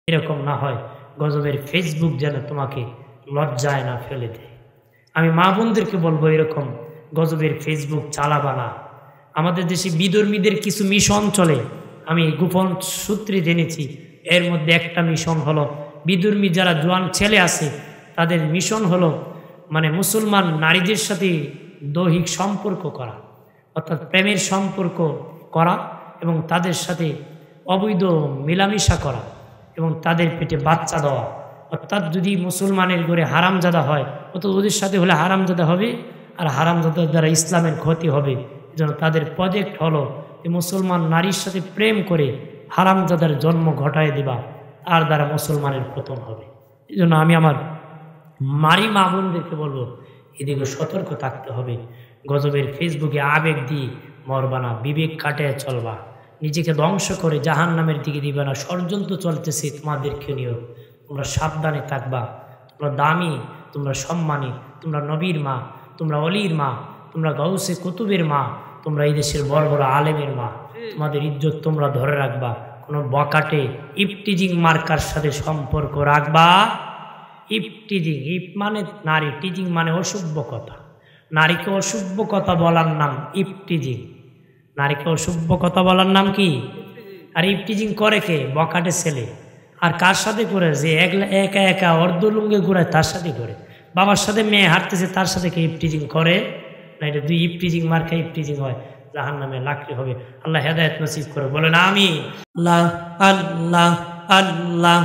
এরকম না হয় গজবের ফেসবুক যেন তোমাকে লজ্জায় না ফেলে দেয়। আমি মা বোনদেরকে বলবো, এরকম গজবের ফেসবুক চালাবা না। আমাদের দেশে বিধর্মীদের কিছু মিশন চলে, আমি গোপন সূত্রে জেনেছি। এর মধ্যে একটা মিশন হলো, বিধর্মী যারা জোয়ান ছেলে আছে তাদের মিশন হলো মুসলমান নারীদের সাথে দৈহিক সম্পর্ক করা, অর্থাৎ প্রেমের সম্পর্ক করা এবং তাদের সাথে অবৈধ মেলামেশা করা এবং তাদের পেটে বাচ্চা দেওয়া। অর্থাৎ যদি মুসলমানের ঘরে হারামজাদা হয়, অর্থাৎ ওদের সাথে হলে হারামজাদা হবে, আর হারামজাদার দ্বারা ইসলামের ক্ষতি হবে। এজন্য তাদের প্রজেক্ট হলো যে মুসলমান নারীর সাথে প্রেম করে হারামজাদার জন্ম ঘটায় দিবা, তার দ্বারা মুসলমানের পতন হবে। এই জন্য আমি আমার মারি মা বোনদেরকে বলবো, এদিকে সতর্ক থাকতে হবে। গজবের ফেসবুকে আবেগ দিয়ে মরবা না, বিবেক কাটায় চলবা, নিজেকে ধ্বংস করে জাহান্নামের দিকে দিবা না। ষড়যন্ত্র চলতেছে তোমাদেরকে নিয়েও, তোমরা সাবধানে থাকবা। তোমরা দামি, তোমরা সম্মানী, তোমরা নবীর মা, তোমরা অলির মা, তোমরা গাউসে কুতুবের মা, তোমরা এই দেশের বড় বড় আলেমের মা। তোমাদের ইজ্জত তোমরা ধরে রাখবা। কোনো বকাটে ইফটিজিং মার্কার সাথে সম্পর্ক রাখবা। ইফটিজিং, ইফ মানে নারী, টিজিং মানে অসভ্য কথা। নারীকে অসভ্য কথা বলার নাম ইফটিজিং। নারীকে অসভ্য কথা বলার নাম কি? আর ইফটিজিং করে কে? বকাটে ছেলে। আর কার সাথে করে? যে একা একা অর্ধলুঙ্গে ঘুরায় তার সাথে করে। বাবার সাথে মেয়ে হাঁটতেছে তার সাথে কে ইফটিজিং করে? না, এটা দুই ইফটিজিং মার্কা ইফটিজিং হয়, জাহান্নামে লাকড়ি হবে। আল্লাহ হেদায়েত নসিব করে, বলেন আমিন। আল্লাহ আল্লাহ আল্লাহ।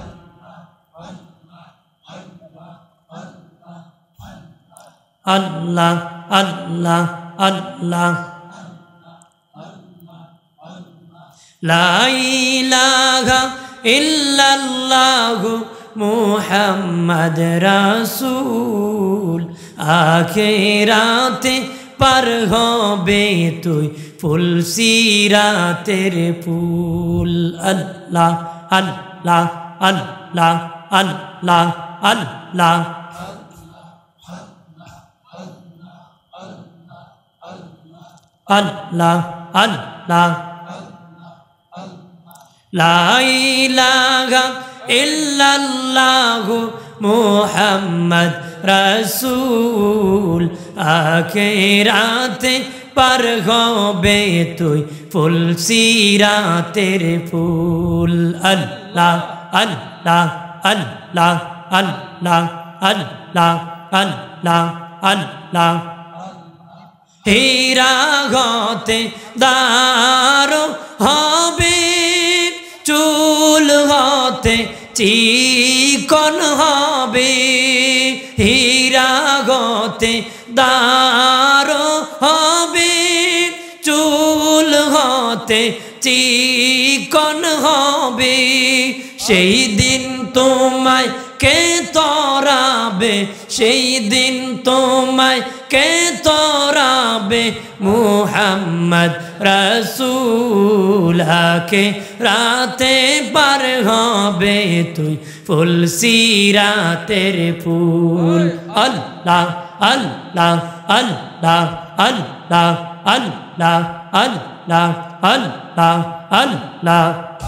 আল্লাহ আল্লাহ আল্লাহ। লা ইলাহা ইল্লাল্লাহু মুহাম্মাদ রাসূল। আখিরাতে পার হবে তুই ফুল সিরাতের ফুল। আল্লাহ আল্লাহ আল্লাহ আল্লাহ আল্লাহ। আল্লাহ আল্লাহ। লা ইলাহা ইল্লাল্লাহু মুহাম্মাদ রাসূল। আখিরাতে পার হবে তুই ফুল সিরাতের ফুল। আল্লাহ আল্লাহ আল্লাহ আল্লাহ আল্লাহ আল্লাহ আল্লাহ। হীরা হতে দারো হবে, চুল হতে চিকন হবে। হীরা হতে দারো হবে, চুল হতে চিকন হবে। সেই দিন তোমায় কে তরাবে, সেই দিন তোমায় কে তরাবে। মুহাম্মদ রাসূল। আখিরাতে পার হবে তুই ফুল সিরাতের ফুল। আল্লাহ আল্লাহ আল্লাহ আল্লাহ আল্লাহ আল্লাহ আল্লাহ আল্লাহ।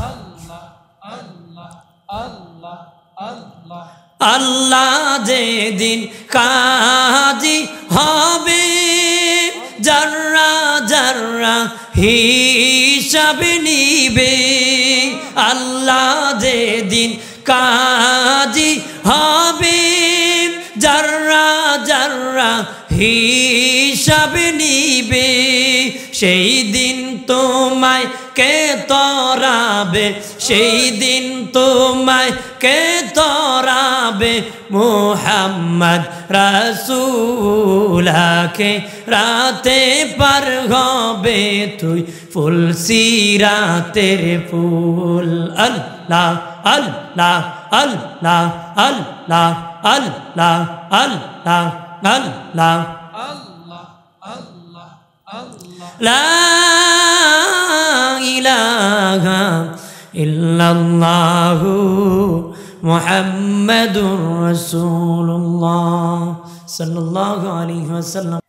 আল্লাহ যেদিন কাজী হবে, যারা যারা হিসাব নিবে। আল্লাহ যেদিন কাজী হবে, যারা যারা হিসাব নিবে। সেই দিন তোমায় কে তরাবে, সেই দিন তোমায় কে তরাবে। মুহাম্মদ রাসূল। আখিরাতে পার হবে তুই ফুল সিরাতের ফুল। আল্লাহ আল্লাহ আল্লাহ আল্লাহ আল্লাহ আল্লাহ আল্লাহ। লা ইলাহা ইল্লাল্লাহু মুহাম্মাদুর রাসূলুল্লাহ সাল্লাল্লাহু আলাইহি ওয়াসাল্লাম।